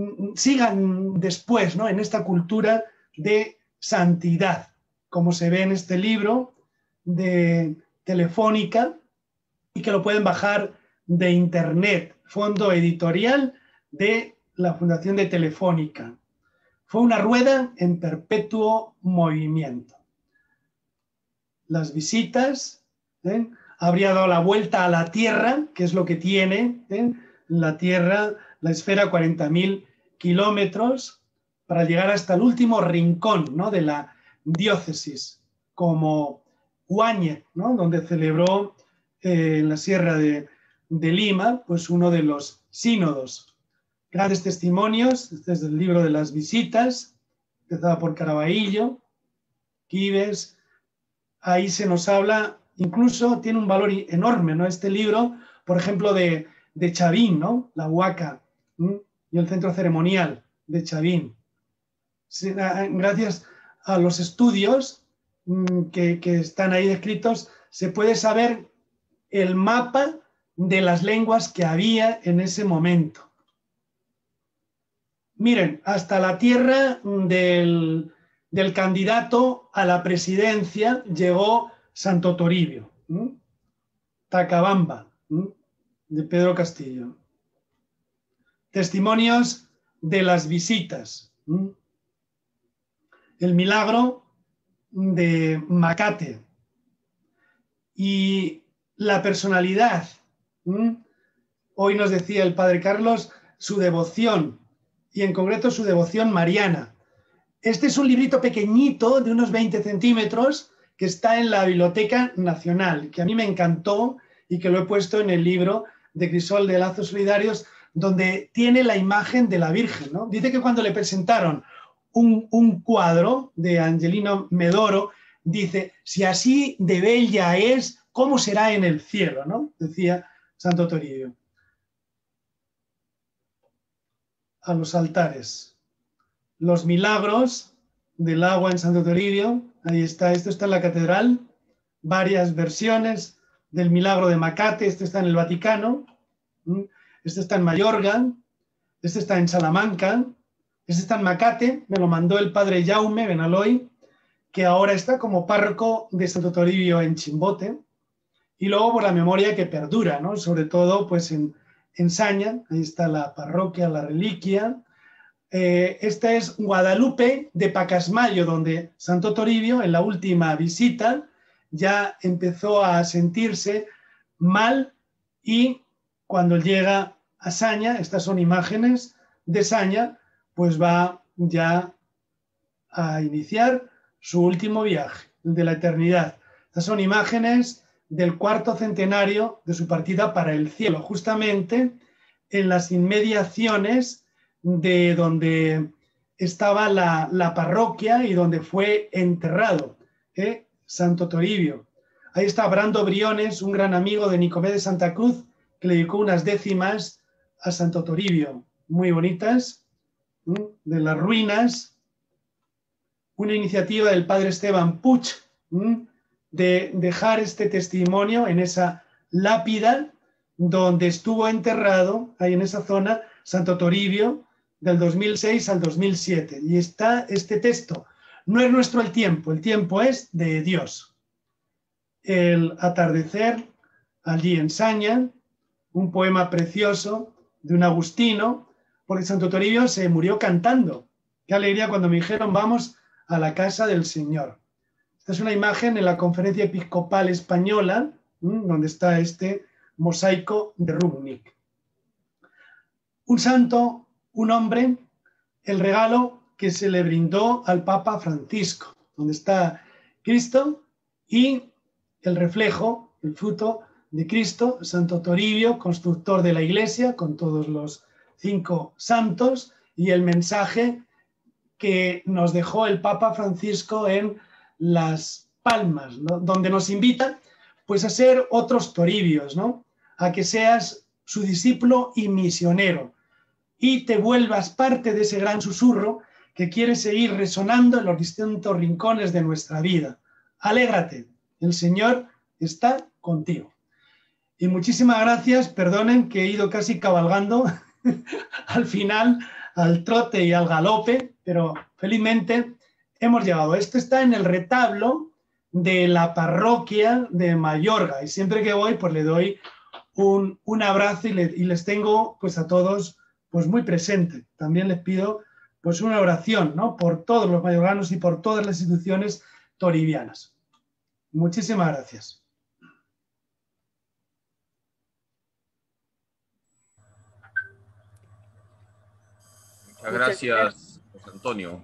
sigan después, ¿no?, en esta cultura de santidad, como se ve en este libro de Telefónica y que lo pueden bajar de internet, fondo editorial de la Fundación de Telefónica. Fue una rueda en perpetuo movimiento. Las visitas, ¿eh? habría dado la vuelta a la Tierra, que es lo que tiene ¿eh? la Tierra, la esfera, cuarenta mil kilómetros, para llegar hasta el último rincón, ¿no? de la diócesis, como Huáñez, ¿no? donde celebró eh, en la Sierra de, de Lima, pues uno de los sínodos. Grandes testimonios, este es el libro de las visitas, empezaba por Caraballo, Quibes, ahí se nos habla, incluso tiene un valor enorme, ¿no? Este libro, por ejemplo, de, de Chavín, ¿no? La Huaca, ¿m? y el centro ceremonial de Chavín. Gracias a los estudios que, que están ahí descritos, se puede saber el mapa de las lenguas que había en ese momento. Miren, hasta la tierra del, del candidato a la presidencia llegó Santo Toribio, ¿eh? Tacabamba, ¿eh? de Pedro Castillo. Testimonios de las visitas. ¿eh? El milagro de Macate y la personalidad. ¿eh? Hoy nos decía el padre Carlos su devoción, y en concreto su devoción mariana. Este es un librito pequeñito de unos veinte centímetros que está en la Biblioteca Nacional, que a mí me encantó y que lo he puesto en el libro de Crisol de Lazos Solidarios, donde tiene la imagen de la Virgen, ¿no? Dice que cuando le presentaron un, un cuadro de Angelino Medoro, dice, si así de bella es, ¿cómo será en el cielo?, ¿no? Decía Santo Toribio. A los altares. Los milagros del agua en Santo Toribio, ahí está, esto está en la catedral, varias versiones del milagro de Macate, esto está en el Vaticano, este está en Mayorga, este está en Salamanca, este está en Macate, me lo mandó el padre Jaume Benaloy, que ahora está como párroco de Santo Toribio en Chimbote, y luego por la memoria que perdura, ¿no? Sobre todo pues en En Saña, ahí está la parroquia, la reliquia. Eh, esta es Guadalupe de Pacasmayo, donde Santo Toribio, en la última visita, ya empezó a sentirse mal y cuando llega a Saña, estas son imágenes de Saña, pues va ya a iniciar su último viaje, el de la eternidad. Estas son imágenes del cuarto centenario de su partida para el cielo, justamente en las inmediaciones de donde estaba la, la parroquia y donde fue enterrado ¿eh? Santo Toribio. Ahí está Brando Briones, un gran amigo de Nicomé de Santa Cruz, que le dedicó unas décimas a Santo Toribio, muy bonitas, ¿eh? de las ruinas, una iniciativa del padre Esteban Puig, ¿eh? de dejar este testimonio en esa lápida donde estuvo enterrado, ahí en esa zona, Santo Toribio, del dos mil seis al dos mil siete. Y está este texto. No es nuestro el tiempo, el tiempo es de Dios. El atardecer, allí en Saña, un poema precioso de un agustino, porque Santo Toribio se murió cantando. Qué alegría cuando me dijeron, vamos a la casa del Señor. Esta es una imagen en la Conferencia Episcopal Española, donde está este mosaico de Rubnik. Un santo, un hombre, el regalo que se le brindó al Papa Francisco, donde está Cristo y el reflejo, el fruto de Cristo, Santo Toribio, constructor de la Iglesia, con todos los cinco santos, y el mensaje que nos dejó el Papa Francisco en Las Palmas, ¿no? Donde nos invita pues a ser otros Toribios, ¿no? A que seas su discípulo y misionero y te vuelvas parte de ese gran susurro que quiere seguir resonando en los distintos rincones de nuestra vida. Alégrate, el Señor está contigo. Y muchísimas gracias, perdonen que he ido casi cabalgando al final, al trote y al galope, pero felizmente hemos llegado. Esto está en el retablo de la parroquia de Mayorga. Y siempre que voy, pues le doy un, un abrazo y, le, y les tengo pues a todos pues muy presente. También les pido pues una oración, ¿no? Por todos los mayorganos y por todas las instituciones toribianas. Muchísimas gracias. Muchas gracias, José Antonio.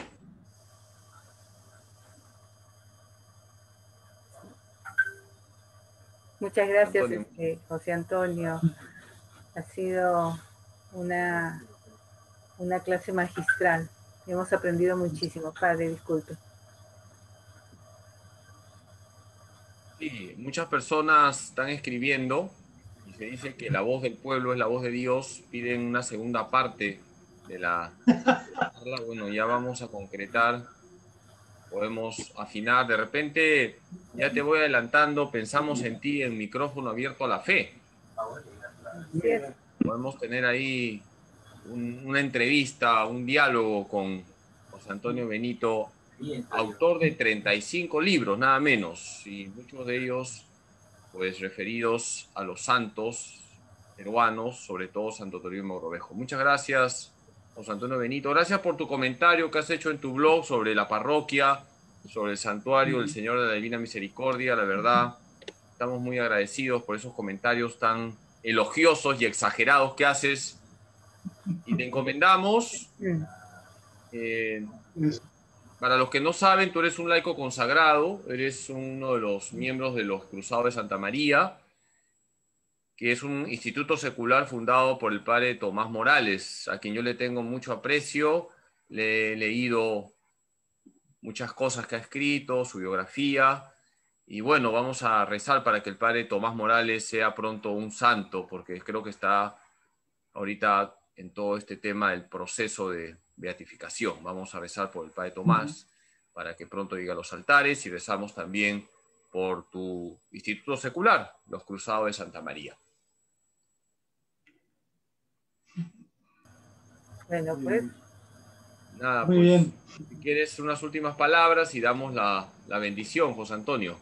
Muchas gracias, Antonio. Este, José Antonio. Ha sido una, una clase magistral. Hemos aprendido muchísimo. Padre, disculpe. Sí, muchas personas están escribiendo y se dice que la voz del pueblo es la voz de Dios. Piden una segunda parte de la charla. Bueno, ya vamos a concretar. Podemos afinar. De repente, ya te voy adelantando, pensamos en ti en micrófono abierto a la fe. Sí, Podemos tener ahí un, una entrevista, un diálogo con José Antonio Benito, autor de treinta y cinco libros, nada menos, y muchos de ellos pues referidos a los santos peruanos, sobre todo Santo Toribio Mogrovejo. Muchas gracias, José Antonio Benito. Gracias por tu comentario que has hecho en tu blog sobre la parroquia, sobre el santuario del Señor de la Divina Misericordia. La verdad, estamos muy agradecidos por esos comentarios tan elogiosos y exagerados que haces. Y te encomendamos. Eh, para los que no saben, tú eres un laico consagrado, eres uno de los miembros de los Cruzados de Santa María, que es un instituto secular fundado por el padre Tomás Morales, a quien yo le tengo mucho aprecio. Le he leído muchas cosas que ha escrito, su biografía, y bueno, vamos a rezar para que el padre Tomás Morales sea pronto un santo, porque creo que está ahorita en todo este tema del proceso de beatificación. Vamos a rezar por el padre Tomás para que pronto llegue a los altares, y rezamos también por tu instituto secular, los Cruzados de Santa María. Bueno, pues. Nada, Muy pues, bien. si quieres unas últimas palabras y damos la, la bendición, José Antonio.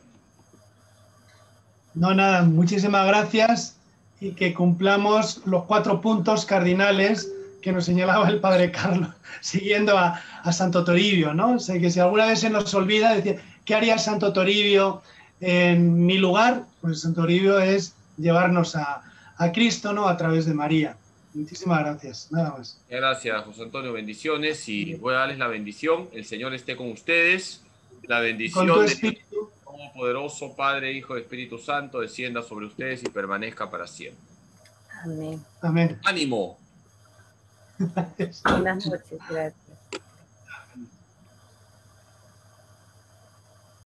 No, nada, muchísimas gracias y que cumplamos los cuatro puntos cardinales que nos señalaba el padre Carlos, siguiendo a, a Santo Toribio, ¿no? O sea, que si alguna vez se nos olvida decir, ¿qué haría Santo Toribio en mi lugar? Pues Santo Toribio es llevarnos a, a Cristo, ¿no? A través de María. Muchísimas gracias, nada más. Gracias, José Antonio, bendiciones, y voy a darles la bendición. El Señor esté con ustedes. La bendición Con tu de espíritu. Dios Todopoderoso, Padre, Hijo y Espíritu Santo, descienda sobre ustedes y permanezca para siempre. Amén. Amén. ¡Ánimo! Buenas noches, gracias.